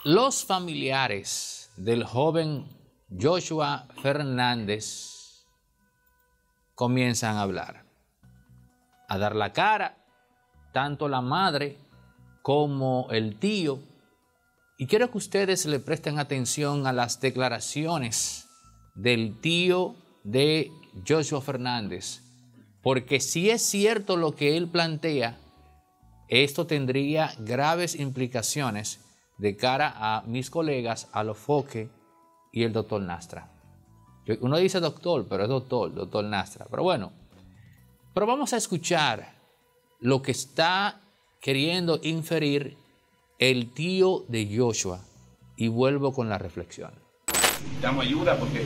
Los familiares del joven Joshua Fernández comienzan a hablar, a dar la cara, tanto la madre como el tío. Y quiero que ustedes le presten atención a las declaraciones del tío de Joshua Fernández, porque si es cierto lo que él plantea, esto tendría graves implicaciones de cara a mis colegas Alofoque y el doctor Nastra. Uno dice doctor, pero es doctor Nastra. Pero bueno, pero vamos a escuchar lo que está queriendo inferir el tío de Joshua y vuelvo con la reflexión. Damos ayuda porque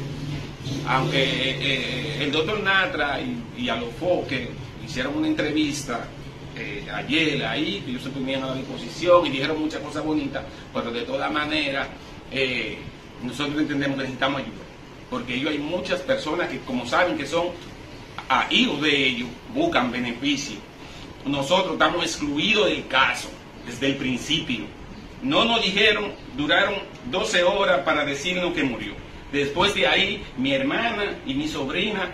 aunque el doctor Nastra y Alofoque hicieron una entrevista ayer ahí, que ellos se ponían a la disposición y dijeron muchas cosas bonitas, pero de todas maneras nosotros entendemos que necesitamos ayuda, porque ellos hay muchas personas que, como saben que son hijos de ellos, buscan beneficio. Nosotros estamos excluidos del caso desde el principio. No nos dijeron, duraron 12 horas para decirnos que murió. Después de ahí, mi hermana y mi sobrina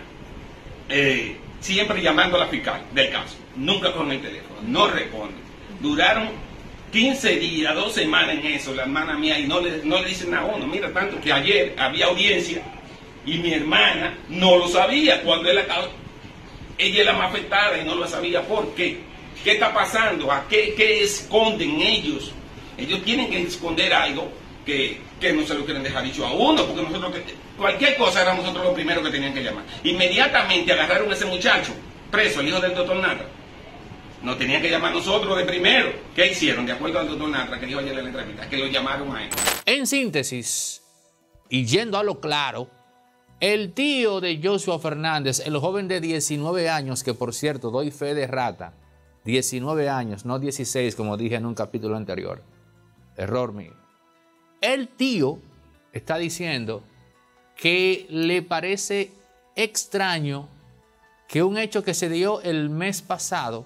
siempre llamando a la fiscal del caso, nunca con el teléfono, no responde. Duraron 15 días, 2 semanas en eso, la hermana mía, y no le dicen a uno. Mira, tanto que ayer había audiencia y mi hermana no lo sabía cuando ella es la más afectada y no lo sabía. ¿Por qué? ¿Qué está pasando? ¿A qué esconden ellos? Ellos tienen que esconder algo que no se lo quieren dejar dicho a uno, porque nosotros, cualquier cosa era nosotros los primeros que tenían que llamar. Inmediatamente agarraron a ese muchacho preso, el hijo del doctor Nastra. Nos tenían que llamar nosotros de primero. ¿Qué hicieron? De acuerdo al doctor Nastra, que dijo ayer en la entrevista, que lo llamaron a él. En síntesis, y yendo a lo claro, el tío de Joshua Fernández, el joven de 19 años, que por cierto doy fe de rata, 19 años, no 16 como dije en un capítulo anterior, error mío. El tío está diciendo que le parece extraño que un hecho que se dio el mes pasado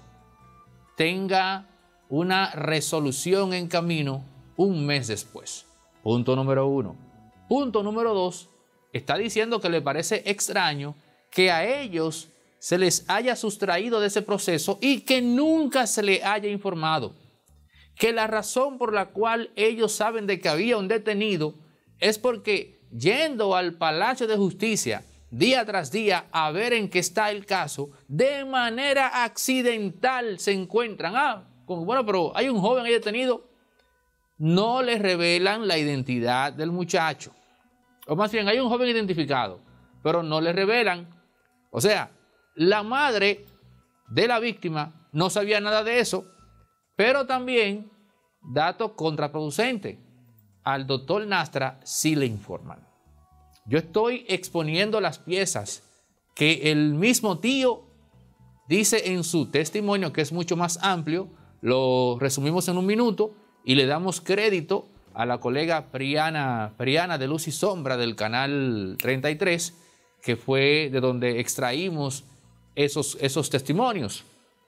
tenga una resolución en camino un mes después. Punto número 1. Punto número 2. Está diciendo que le parece extraño que a ellos se les haya sustraído de ese proceso y que nunca se le haya informado. Que la razón por la cual ellos saben de que había un detenido es porque yendo al Palacio de Justicia día tras día a ver en qué está el caso, de manera accidental se encuentran. Bueno, pero hay un joven ahí detenido. No les revelan la identidad del muchacho. O más bien, hay un joven identificado, pero no le revelan. O sea, la madre de la víctima no sabía nada de eso, pero también, dato contraproducente, al doctor Nastra sí le informan. Yo estoy exponiendo las piezas que el mismo tío dice en su testimonio, que es mucho más amplio. Lo resumimos en un minuto y le damos crédito a la colega Priana de Luz y Sombra del canal 33, que fue de donde extraímos esos testimonios.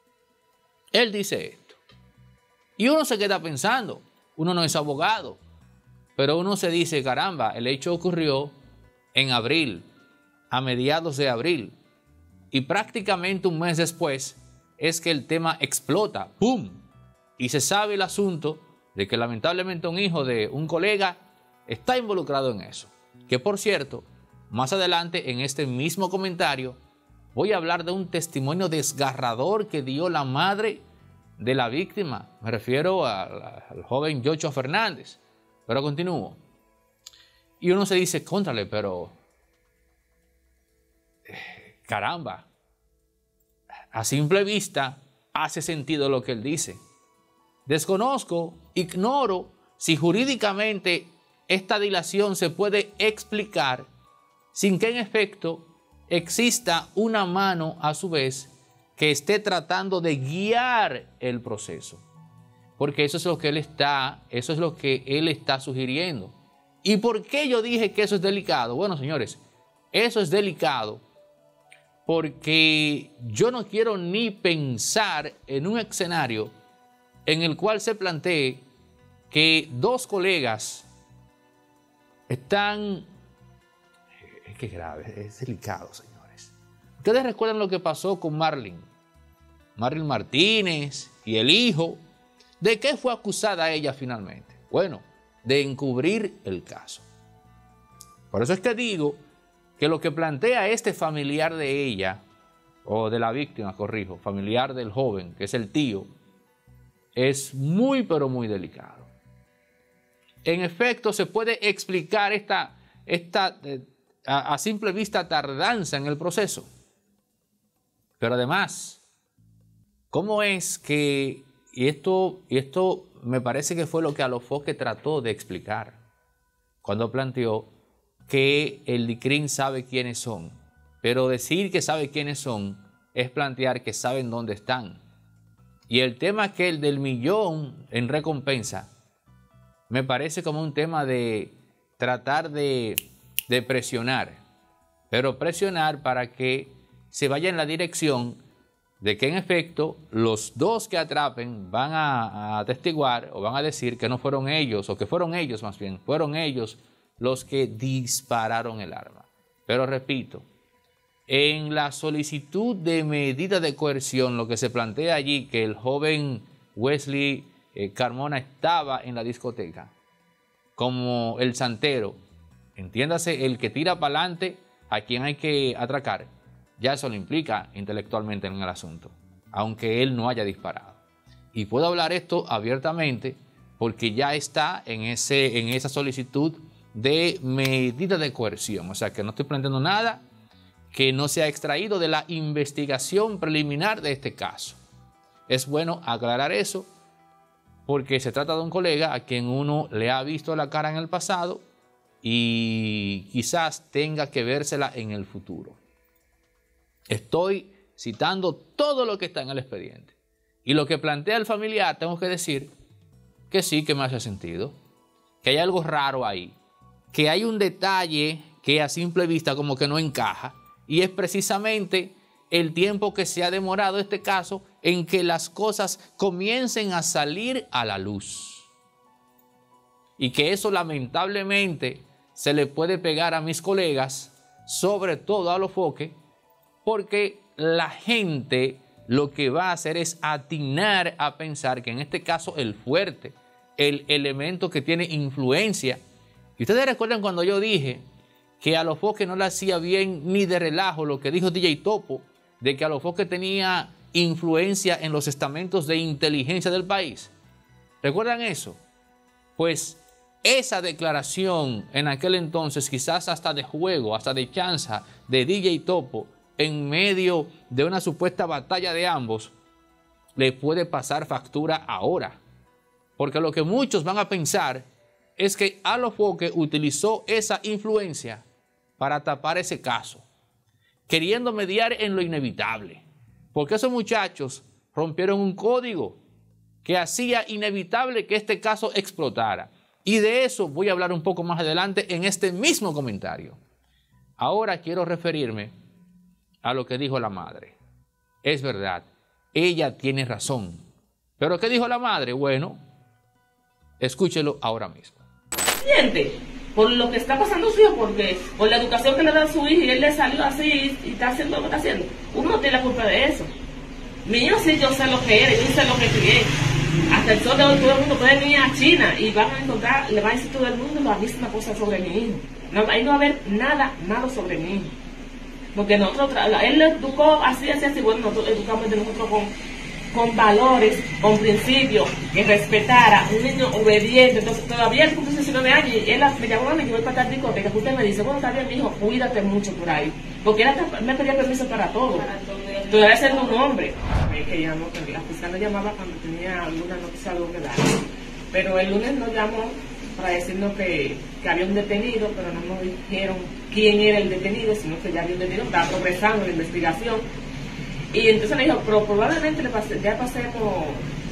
Él dice esto. Y uno se queda pensando, uno no es abogado, pero uno se dice, caramba, el hecho ocurrió en abril, a mediados de abril, y prácticamente un mes después es que el tema explota, ¡pum! Y se sabe el asunto de que lamentablemente un hijo de un colega está involucrado en eso. Que por cierto, más adelante en este mismo comentario voy a hablar de un testimonio desgarrador que dio la madre de la víctima. Me refiero al joven Joshua Fernández. Pero continúo. Y uno se dice, cóntrale, pero caramba, a simple vista hace sentido lo que él dice. Desconozco, ignoro si jurídicamente esta dilación se puede explicar sin que en efecto exista una mano a su vez que esté tratando de guiar el proceso. Porque eso es lo que él está sugiriendo. ¿Y por qué yo dije que eso es delicado? Bueno, señores, eso es delicado porque yo no quiero ni pensar en un escenario en el cual se plantee que dos colegas están... Es que es grave, es delicado, señores. Ustedes recuerdan lo que pasó con Marlene Martínez y el hijo. ¿De qué fue acusada ella finalmente? Bueno, de encubrir el caso. Por eso es que digo que lo que plantea este familiar de ella, o de la víctima, corrijo, familiar del joven, que es el tío, es muy pero muy delicado. En efecto, se puede explicar a simple vista tardanza en el proceso. Pero además, ¿cómo es que, y esto me parece que fue lo que Alofoque trató de explicar cuando planteó que el DICRIM sabe quiénes son, pero decir que sabe quiénes son es plantear que saben dónde están. Y el tema aquel del millón en recompensa me parece como un tema de tratar de presionar, pero presionar para que se vaya en la dirección de que en efecto los dos que atrapen van a atestiguar o van a decir que no fueron ellos, o que fueron ellos más bien, fueron ellos los que dispararon el arma. Pero repito, en la solicitud de medida de coerción, lo que se plantea allí, que el joven Wesley Carmona estaba en la discoteca como el santero, entiéndase, el que tira para adelante a quien hay que atracar, ya eso lo implica intelectualmente en el asunto, aunque él no haya disparado. Y puedo hablar esto abiertamente porque ya está en esa solicitud de medida de coerción. O sea, que no estoy planteando nada que no se ha extraído de la investigación preliminar de este caso. Es bueno aclarar eso porque se trata de un colega a quien uno le ha visto la cara en el pasado y quizás tenga que vérsela en el futuro. Estoy citando todo lo que está en el expediente. Y lo que plantea el familiar, tengo que decir que sí, que me hace sentido. Que hay algo raro ahí. Que hay un detalle que a simple vista como que no encaja. Y es precisamente el tiempo que se ha demorado este caso en que las cosas comiencen a salir a la luz. Y que eso lamentablemente se le puede pegar a mis colegas, sobre todo a Alofoque, porque la gente lo que va a hacer es atinar a pensar que en este caso el fuerte, el elemento que tiene influencia. Y ustedes recuerdan cuando yo dije que a Alofoque no le hacía bien ni de relajo lo que dijo DJ Topo, de que Alofoque tenía influencia en los estamentos de inteligencia del país. ¿Recuerdan eso? Pues esa declaración en aquel entonces, quizás hasta de juego, hasta de chanza de DJ Topo, en medio de una supuesta batalla de ambos, le puede pasar factura ahora. Porque lo que muchos van a pensar es que Alofoque utilizó esa influencia para tapar ese caso, queriendo mediar en lo inevitable. Porque esos muchachos rompieron un código que hacía inevitable que este caso explotara. Y de eso voy a hablar un poco más adelante en este mismo comentario. Ahora quiero referirme a lo que dijo la madre. Es verdad, ella tiene razón. ¿Pero qué dijo la madre? Bueno, escúchelo ahora mismo. Por lo que está pasando su hijo, porque por la educación que le da a su hijo y él le salió así y está haciendo lo que está haciendo, uno no tiene la culpa de eso. Mi hijo sí, yo sé lo que era, yo sé lo que crié. Hasta el sol de hoy todo el mundo puede venir a China y van a encontrar, le va a decir todo el mundo la misma cosa sobre mi hijo. No, ahí no va a haber nada malo sobre mi hijo. Porque nosotros, él le educó así, bueno, nosotros educamos de nosotros con valores, con principios, que respetara, un niño obediente. Entonces todavía él cumple 19 años y él me llamó a mí que voy para tal discoteca, que usted me dice, bueno, está bien, mi hijo, cuídate mucho por ahí. Porque él me pedía permiso para todo. Todavía siendo un hombre. Que llamó, que la fiscal nos llamaba cuando tenía alguna noticia, algo que dar. Pero el lunes nos llamó para decirnos que había un detenido, pero no nos dijeron quién era el detenido, sino que ya había un detenido, estaba progresando la investigación. Y entonces me dijo, pero probablemente ya pasemos,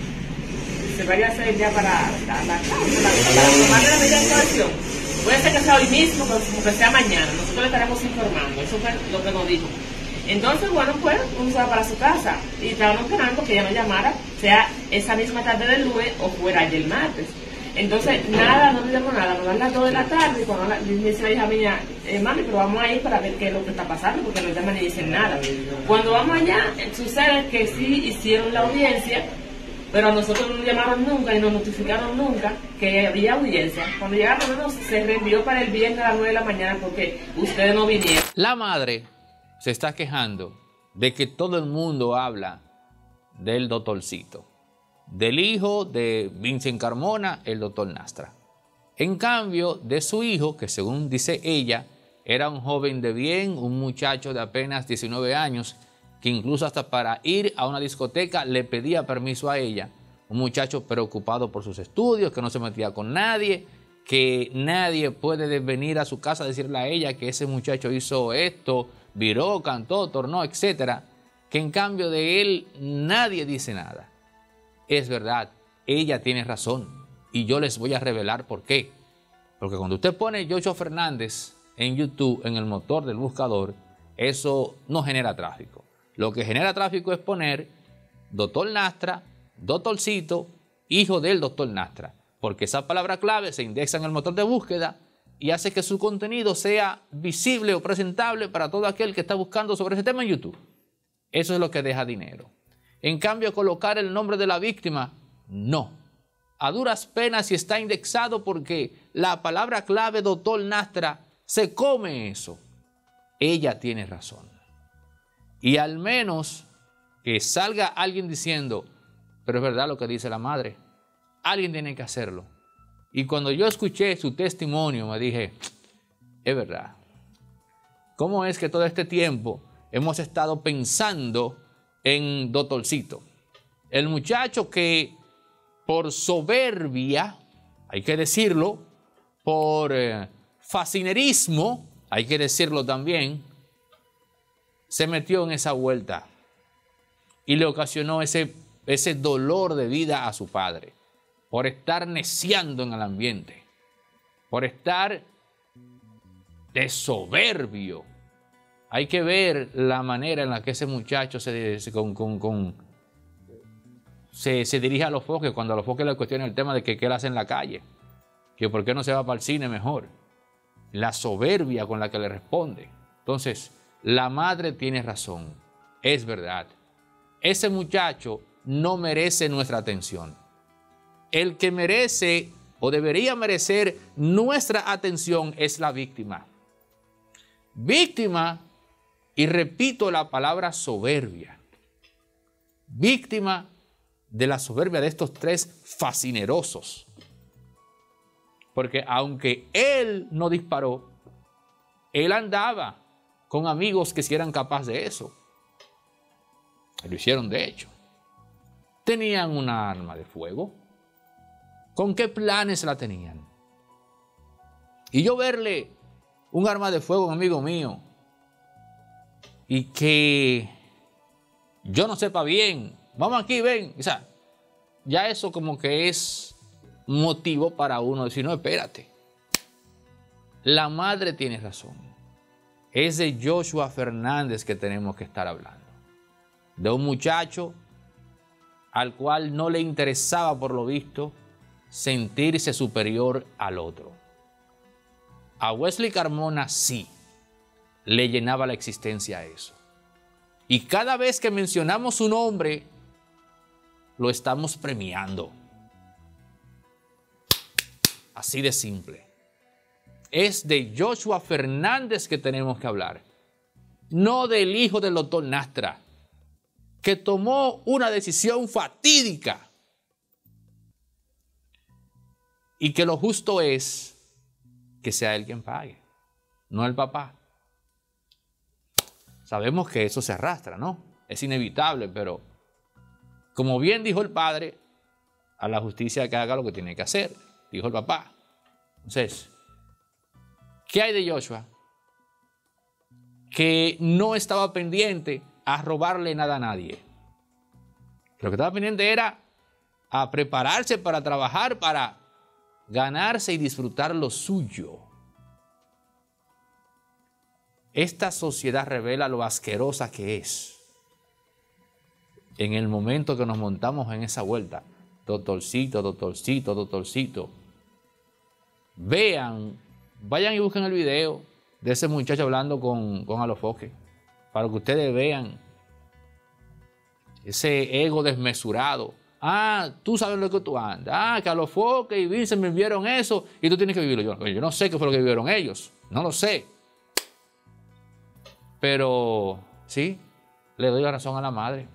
se vaya a hacer ya para la tomar la medida de coerción. Puede ser que sea hoy mismo, pero como que sea mañana, nosotros le estaremos informando. Eso fue lo que nos dijo. Entonces, bueno, pues uno se va para su casa y estábamos esperando que ella nos llamara, sea esa misma tarde del lunes o fuera ayer martes. Entonces, nada, no me llamo nada, me van las 2 de la tarde y cuando me dice la hija mía, mami, pero vamos a ir para ver qué es lo que está pasando, porque no llaman ni dicen nada. Cuando vamos allá, sucede que sí hicieron la audiencia, pero a nosotros no nos llamaron nunca y nos notificaron nunca que había audiencia. Cuando llegaron, se reenvió para el viernes a las 9 de la mañana porque ustedes no vinieron. La madre se está quejando de que todo el mundo habla del doctorcito, del hijo de Vincent Carmona, el doctor Nastra. En cambio, de su hijo, que según dice ella, era un joven de bien, un muchacho de apenas 19 años, que incluso hasta para ir a una discoteca le pedía permiso a ella. Un muchacho preocupado por sus estudios, que no se metía con nadie, que nadie puede venir a su casa a decirle a ella que ese muchacho hizo esto, viró, cantó, tornó, etc. Que en cambio de él nadie dice nada. Es verdad, ella tiene razón y yo les voy a revelar por qué. Porque cuando usted pone Joshua Fernández en YouTube, en el motor del buscador, eso no genera tráfico. Lo que genera tráfico es poner doctor Nastra, doctorcito, hijo del doctor Nastra. Porque esa palabra clave se indexa en el motor de búsqueda y hace que su contenido sea visible o presentable para todo aquel que está buscando sobre ese tema en YouTube. Eso es lo que deja dinero. En cambio, colocar el nombre de la víctima, no. A duras penas si está indexado porque la palabra clave doctor Nastra se come eso. Ella tiene razón. Y al menos que salga alguien diciendo, pero es verdad lo que dice la madre, alguien tiene que hacerlo. Y cuando yo escuché su testimonio me dije, es verdad. ¿Cómo es que todo este tiempo hemos estado pensando en doctorcito? El muchacho que por soberbia, hay que decirlo, por fascinerismo, hay que decirlo también, se metió en esa vuelta y le ocasionó ese dolor de vida a su padre, por estar neciando en el ambiente, por estar de soberbio. Hay que ver la manera en la que ese muchacho se dirige a los foques, cuando a los foques le cuestionan el tema de que qué él hace en la calle, que por qué no se va para el cine mejor. La soberbia con la que le responde. Entonces, la madre tiene razón, es verdad. Ese muchacho no merece nuestra atención. El que merece o debería merecer nuestra atención es la víctima. Víctima, y repito la palabra soberbia, víctima de la soberbia de estos tres fascinerosos. Porque aunque él no disparó, él andaba con amigos que sí eran capaces de eso. Lo hicieron de hecho. Tenían una arma de fuego. ¿Con qué planes la tenían? Y yo verle un arma de fuego a un amigo mío y que yo no sepa bien, vamos aquí, ven, o sea, ya eso como que es motivo para uno decir, no, espérate. La madre tiene razón. Es de Joshua Fernández que tenemos que estar hablando. De un muchacho al cual no le interesaba, por lo visto, sentirse superior al otro. A Wesley Carmona sí le llenaba la existencia a eso. Y cada vez que mencionamos su nombre, lo estamos premiando. Así de simple. Es de Joshua Fernández que tenemos que hablar. No del hijo del doctor Nastra, que tomó una decisión fatídica. Y que lo justo es que sea él quien pague, no el papá. Sabemos que eso se arrastra, ¿no? Es inevitable, pero como bien dijo el padre, a la justicia que haga lo que tiene que hacer, dijo el papá. Entonces, ¿qué hay de Joshua? Que no estaba pendiente a robarle nada a nadie. Lo que estaba pendiente era a prepararse para trabajar, para ganarse y disfrutar lo suyo. Esta sociedad revela lo asquerosa que es. En el momento que nos montamos en esa vuelta, doctorcito, doctorcito, doctorcito, vean, vayan y busquen el video de ese muchacho hablando con Alofoque, para que ustedes vean ese ego desmesurado. Ah, tú sabes lo que tú andas. Ah, que Alofoque y Vincent me vieron eso y tú tienes que vivirlo. Yo no sé qué fue lo que vivieron ellos. No lo sé. Pero sí, le doy la razón a la madre.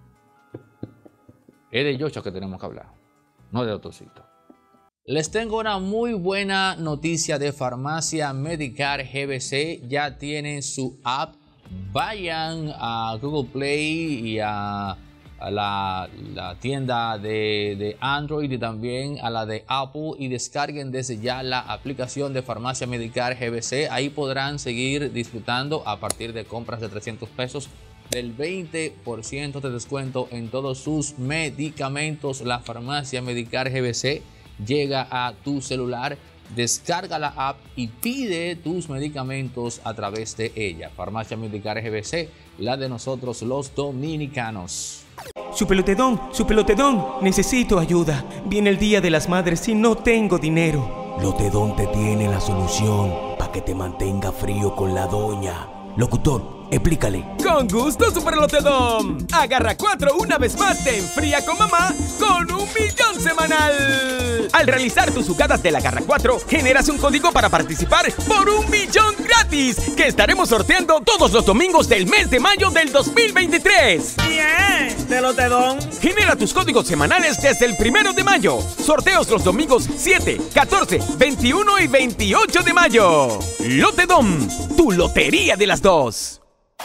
Es de Yocho que tenemos que hablar, no de Otocito. Les tengo una muy buena noticia de Farmacia Medicare GBC. Ya tienen su app. Vayan a Google Play y a la tienda de Android y también a la de Apple y descarguen desde ya la aplicación de Farmacia Medicare GBC. Ahí podrán seguir disfrutando a partir de compras de 300 pesos del 20% de descuento en todos sus medicamentos. La Farmacia Medicare GBC llega a tu celular. Descarga la app y pide tus medicamentos a través de ella. Farmacia Medicare GBC, la de nosotros los dominicanos. Su pelotedón, necesito ayuda. Viene el Día de las Madres y no tengo dinero. Lotedón te tiene la solución para que te mantenga frío con la doña. Locutor, explícale. Con gusto, Super Lotedom. Agarra 4 una vez más, te enfría con mamá con 1 millón semanal. Al realizar tus jugadas de la Agarra 4, generas un código para participar por 1 millón gratis, que estaremos sorteando todos los domingos del mes de mayo del 2023. ¡Bien! ¡De Lotedom! Genera tus códigos semanales desde el 1 de mayo. Sorteos los domingos 7, 14, 21 y 28 de mayo. Lotedom, tu lotería de las dos.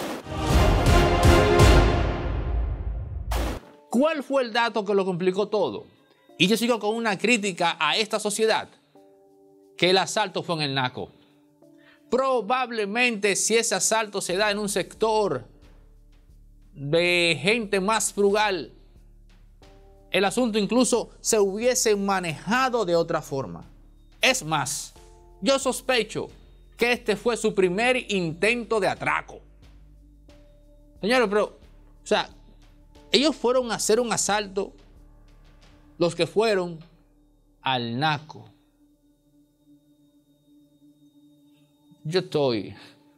¿Cuál fue el dato que lo complicó todo? Y yo sigo con una crítica a esta sociedad, que el asalto fue en el Naco. Probablemente si ese asalto se da en un sector de gente más frugal, el asunto incluso se hubiese manejado de otra forma. Es más, yo sospecho que este fue su primer intento de atraco. Señores, pero, o sea, ellos fueron a hacer un asalto, los que fueron al Naco. Yo estoy,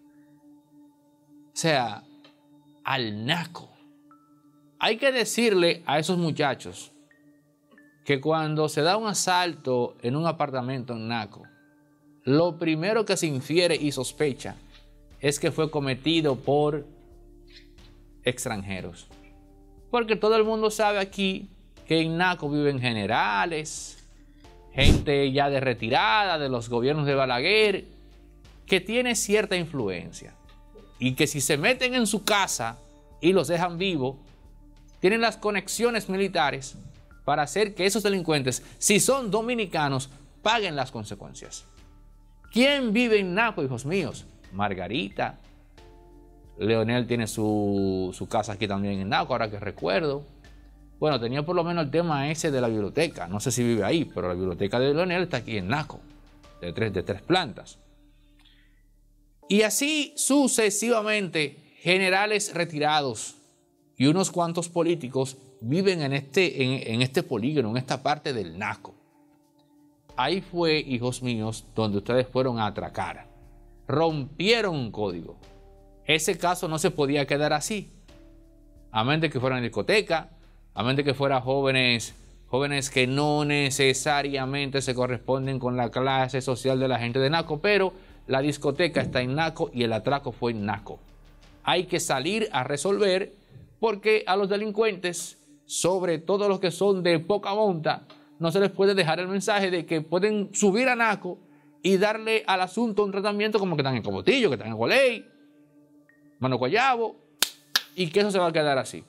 o sea, al Naco. Hay que decirle a esos muchachos que cuando se da un asalto en un apartamento en Naco, lo primero que se infiere y sospecha es que fue cometido por extranjeros. Porque todo el mundo sabe aquí que en Naco viven generales, gente ya de retirada de los gobiernos de Balaguer, que tiene cierta influencia. Y que si se meten en su casa y los dejan vivos, tienen las conexiones militares para hacer que esos delincuentes, si son dominicanos, paguen las consecuencias. ¿Quién vive en Naco, hijos míos? Margarita. Leonel tiene su casa aquí también en Naco, ahora que recuerdo. Bueno, tenía por lo menos el tema ese de la biblioteca. No sé si vive ahí, pero la biblioteca de Leonel está aquí en Naco, de tres plantas. Y así sucesivamente, generales retirados y unos cuantos políticos viven en este polígono, en esta parte del Naco. Ahí fue, hijos míos, donde ustedes fueron a atracar. Rompieron un código. Ese caso no se podía quedar así. A menos de que fueran discoteca, a menos de que fueran jóvenes que no necesariamente se corresponden con la clase social de la gente de Naco, pero la discoteca está en Naco y el atraco fue en Naco. Hay que salir a resolver porque a los delincuentes, sobre todo los que son de poca monta, no se les puede dejar el mensaje de que pueden subir a Naco y darle al asunto un tratamiento como que están en Cobotillo, que están en Gualey, Mano Guayabo, y que eso se va a quedar así.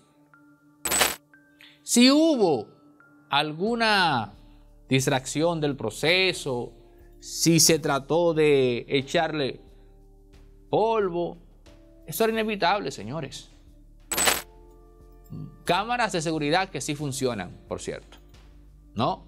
Si hubo alguna distracción del proceso, si se trató de echarle polvo, eso era inevitable, señores. Cámaras de seguridad que sí funcionan, por cierto, ¿no?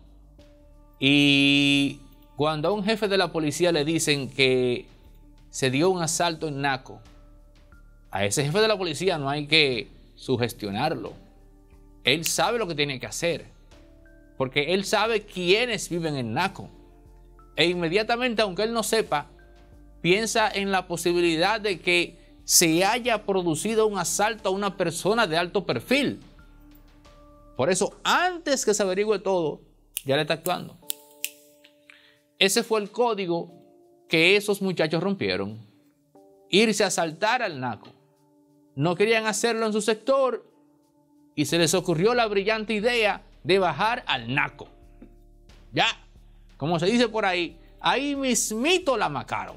Y cuando a un jefe de la policía le dicen que se dio un asalto en Naco, a ese jefe de la policía no hay que sugestionarlo. Él sabe lo que tiene que hacer, porque él sabe quiénes viven en Naco. E inmediatamente, aunque él no sepa, piensa en la posibilidad de que se haya producido un asalto a una persona de alto perfil. Por eso, antes que se averigüe todo, ya le está actuando. Ese fue el código que esos muchachos rompieron. Irse a asaltar al naco. No querían hacerlo en su sector y se les ocurrió la brillante idea de bajar al naco. Ya, como se dice por ahí mismito la macaron.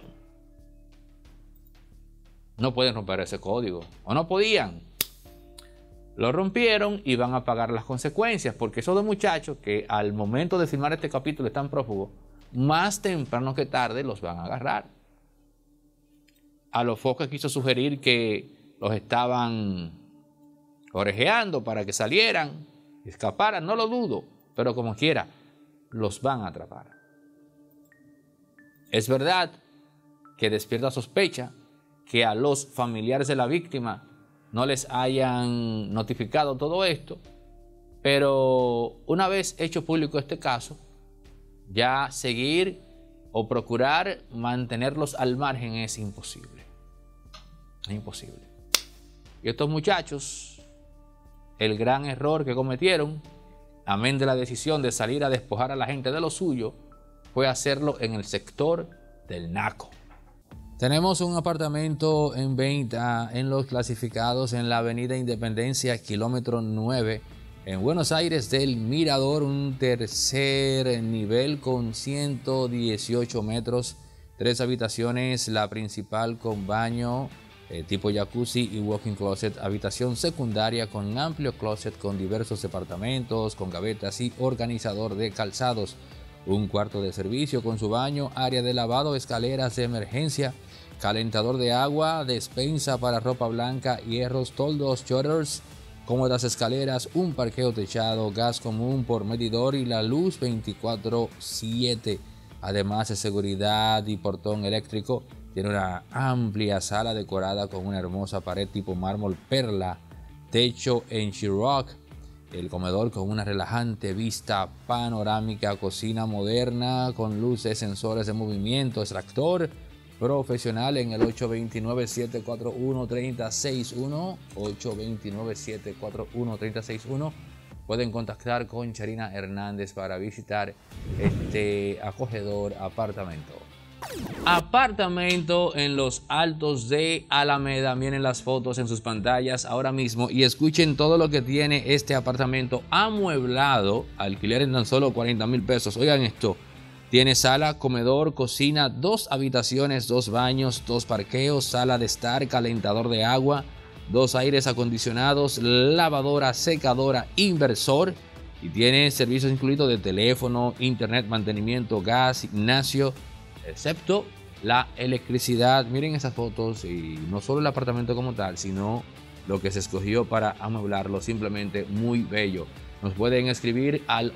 No pueden romper ese código, o no podían. Lo rompieron y van a pagar las consecuencias, porque esos dos muchachos que al momento de filmar este capítulo están prófugos, más temprano que tarde los van a agarrar. Alofoque quiso sugerir que los estaban orejeando para que salieran, escaparan, no lo dudo, pero como quiera, los van a atrapar. Es verdad que despierta sospecha que a los familiares de la víctima no les hayan notificado todo esto, pero una vez hecho público este caso, ya seguir o procurar mantenerlos al margen es imposible. Es imposible. Y estos muchachos, el gran error que cometieron, amén de la decisión de salir a despojar a la gente de lo suyo, fue hacerlo en el sector del naco. Tenemos un apartamento en venta en Los Clasificados en la avenida Independencia, kilómetro 9, en Buenos Aires del Mirador, un tercer nivel con 118 metros, 3 habitaciones, la principal con baño tipo jacuzzi y walk-in closet, habitación secundaria con amplio closet con diversos departamentos, con gavetas y organizador de calzados, un cuarto de servicio con su baño, área de lavado, escaleras de emergencia, calentador de agua, despensa para ropa blanca, hierros, toldos, shutters, cómodas escaleras, un parqueo techado, gas común por medidor y la luz 24/7, además de seguridad y portón eléctrico. Tiene una amplia sala decorada con una hermosa pared tipo mármol perla, techo en sheetrock, el comedor con una relajante vista panorámica, cocina moderna con luces, sensores de movimiento, extractor profesional en el 829-741-3061, 829-741-3061. Pueden contactar con Charina Hernández para visitar este acogedor apartamento. Apartamento en los Altos de Alameda. Miren las fotos en sus pantallas ahora mismo y escuchen todo lo que tiene este apartamento amueblado. Alquiler en tan solo 40,000 pesos. Oigan esto. Tiene sala, comedor, cocina, 2 habitaciones, 2 baños, 2 parqueos, sala de estar, calentador de agua, 2 aires acondicionados, lavadora, secadora, inversor. Y tiene servicios incluidos de teléfono, internet, mantenimiento, gas, gimnasio, excepto la electricidad. Miren esas fotos y no solo el apartamento como tal, sino lo que se escogió para amueblarlo, simplemente muy bello. Nos pueden escribir al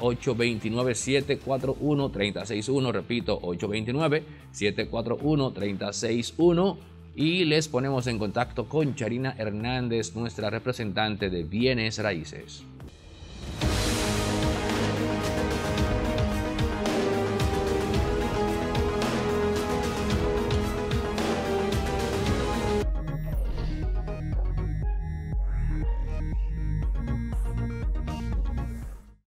829-741-3061, repito, 829-741-3061 y les ponemos en contacto con Charina Hernández, nuestra representante de bienes raíces.